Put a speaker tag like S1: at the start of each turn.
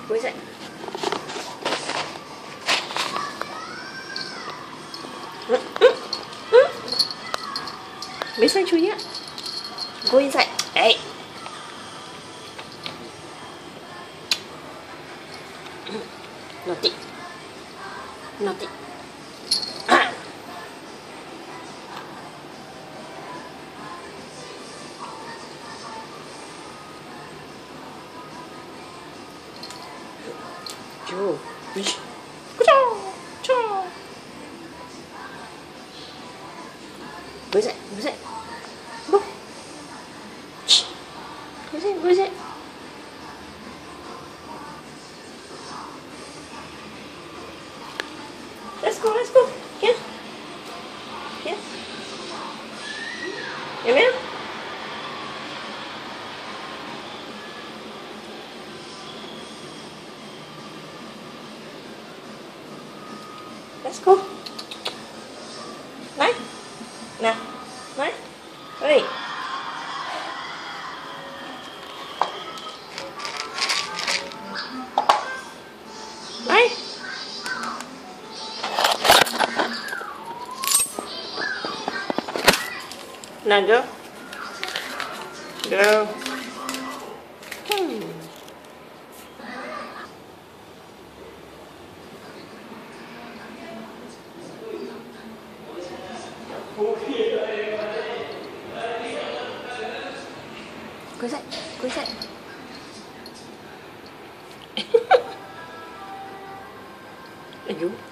S1: Ngồi dậy. Bisa cuy ya. Go inside. Hey. Naughty. Naughty. Joe. Wish. Ciao. Ciao. Ngồi dậy, ngồi dậy. Go. Ngồi dậy, ngồi dậy. Let's go, let's go. Here. Here. Emil? Let's go. Này. Nè. Này. Đây. Này. Now go. Go. Ngồi dậy, ngồi dậy. Aduh.